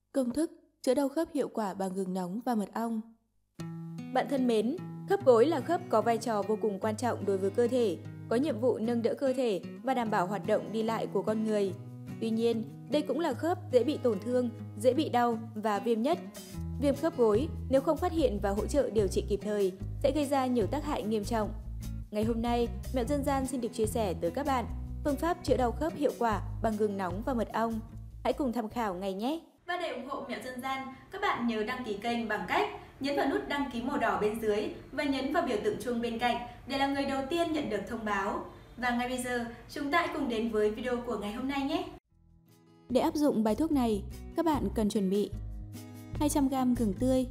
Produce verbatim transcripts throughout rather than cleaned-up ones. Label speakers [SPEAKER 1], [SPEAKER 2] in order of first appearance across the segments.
[SPEAKER 1] Công thức chữa đau khớp hiệu quả bằng gừng nóng và mật ong.
[SPEAKER 2] Bạn thân mến, khớp gối là khớp có vai trò vô cùng quan trọng đối với cơ thể, có nhiệm vụ nâng đỡ cơ thể và đảm bảo hoạt động đi lại của con người. Tuy nhiên, đây cũng là khớp dễ bị tổn thương, dễ bị đau và viêm nhất. Viêm khớp gối nếu không phát hiện và hỗ trợ điều trị kịp thời sẽ gây ra nhiều tác hại nghiêm trọng. Ngày hôm nay, Mẹo Dân Gian xin được chia sẻ tới các bạn phương pháp chữa đau khớp hiệu quả bằng gừng nóng và mật ong. Hãy cùng tham khảo ngay nhé! Và để ủng hộ Mẹo Dân Gian, các bạn nhớ đăng ký kênh bằng cách nhấn vào nút đăng ký màu đỏ bên dưới và nhấn vào biểu tượng chuông bên cạnh để là người đầu tiên nhận được thông báo. Và ngay bây giờ, chúng ta hãy cùng đến với video của ngày hôm nay nhé!
[SPEAKER 1] Để áp dụng bài thuốc này, các bạn cần chuẩn bị hai trăm gam gừng tươi,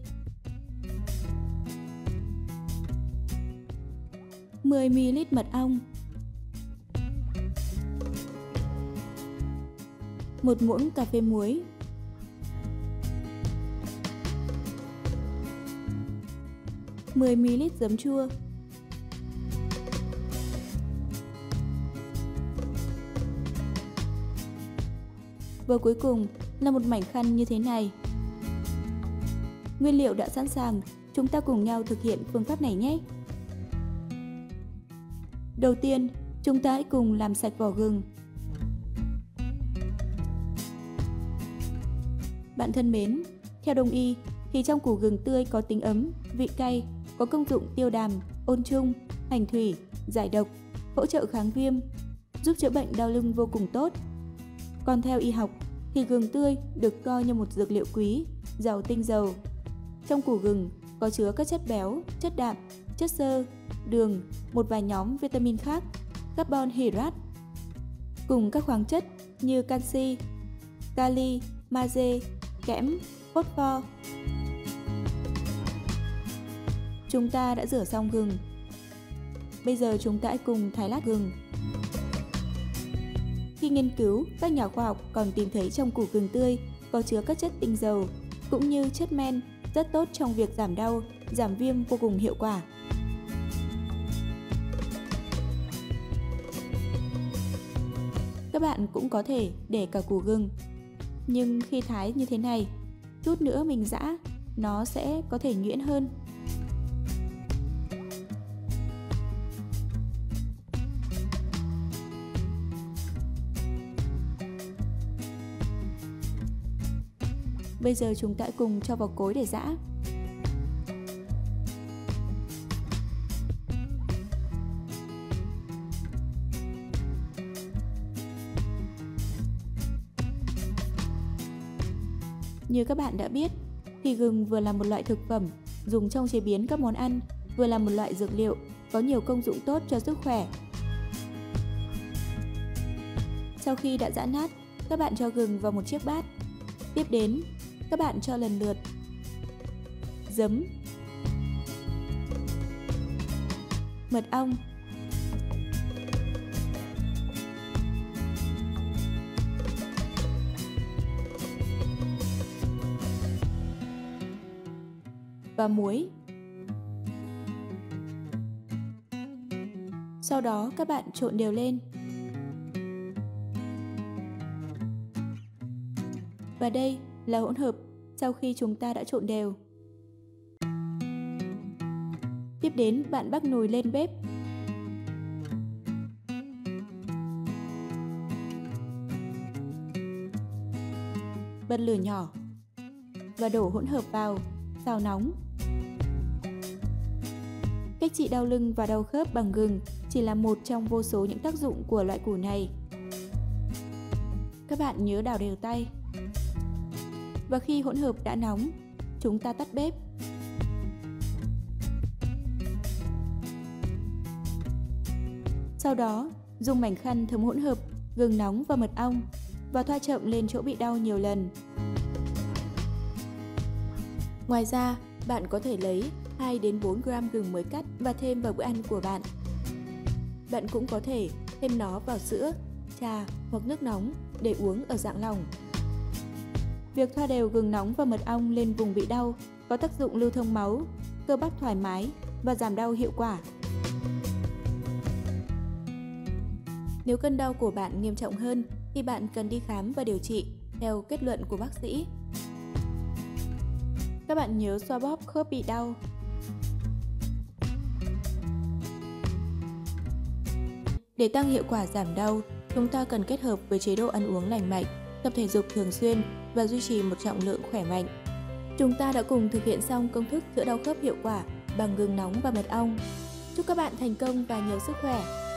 [SPEAKER 1] mười mi li lít mật ong, một muỗng cà phê muối, mười mi li lít giấm chua, và cuối cùng là một mảnh khăn như thế này. Nguyên liệu đã sẵn sàng, chúng ta cùng nhau thực hiện phương pháp này nhé! Đầu tiên, chúng ta hãy cùng làm sạch vỏ gừng. Bạn thân mến, theo Đông y thì trong củ gừng tươi có tính ấm, vị cay, có công dụng tiêu đàm, ôn trung, hành thủy, giải độc, hỗ trợ kháng viêm, giúp chữa bệnh đau lưng vô cùng tốt. Còn theo y học thì gừng tươi được coi như một dược liệu quý, giàu tinh dầu. Trong củ gừng có chứa các chất béo, chất đạm, chất xơ, đường, một vài nhóm vitamin khác, carbon hydrate, cùng các khoáng chất như canxi, kali, magie, kẽm, phosphor. Chúng ta đã rửa xong gừng. Bây giờ chúng ta hãy cùng thái lát gừng. Khi nghiên cứu, các nhà khoa học còn tìm thấy trong củ gừng tươi có chứa các chất tinh dầu cũng như chất men rất tốt trong việc giảm đau, giảm viêm vô cùng hiệu quả. Các bạn cũng có thể để cả củ gừng, nhưng khi thái như thế này, chút nữa mình giã, nó sẽ có thể nhuyễn hơn. Bây giờ chúng ta cùng cho vào cối để giã. Như các bạn đã biết, thì gừng vừa là một loại thực phẩm dùng trong chế biến các món ăn, vừa là một loại dược liệu có nhiều công dụng tốt cho sức khỏe. Sau khi đã giã nát, các bạn cho gừng vào một chiếc bát. Tiếp đến, các bạn cho lần lượt giấm, mật ong, và muối. Sau đó các bạn trộn đều lên. Và đây là hỗn hợp sau khi chúng ta đã trộn đều. Tiếp đến, bạn bắc nồi lên bếp. Bật lửa nhỏ và đổ hỗn hợp vào, xào nóng. Cách trị đau lưng và đau khớp bằng gừng chỉ là một trong vô số những tác dụng của loại củ này. Các bạn nhớ đảo đều tay. Và khi hỗn hợp đã nóng, chúng ta tắt bếp. Sau đó, dùng mảnh khăn thấm hỗn hợp gừng nóng và mật ong và thoa chậm lên chỗ bị đau nhiều lần. Ngoài ra, bạn có thể lấy hai đến bốn gam gừng mới cắt và thêm vào bữa ăn của bạn. Bạn cũng có thể thêm nó vào sữa, trà hoặc nước nóng để uống ở dạng lỏng. Việc thoa đều gừng nóng và mật ong lên vùng bị đau có tác dụng lưu thông máu, cơ bắp thoải mái và giảm đau hiệu quả. Nếu cơn đau của bạn nghiêm trọng hơn thì bạn cần đi khám và điều trị theo kết luận của bác sĩ. Các bạn nhớ xoa bóp khớp bị đau. Để tăng hiệu quả giảm đau, chúng ta cần kết hợp với chế độ ăn uống lành mạnh, tập thể dục thường xuyên và duy trì một trọng lượng khỏe mạnh. Chúng ta đã cùng thực hiện xong công thức chữa đau khớp hiệu quả bằng gừng nóng và mật ong. Chúc các bạn thành công và nhiều sức khỏe!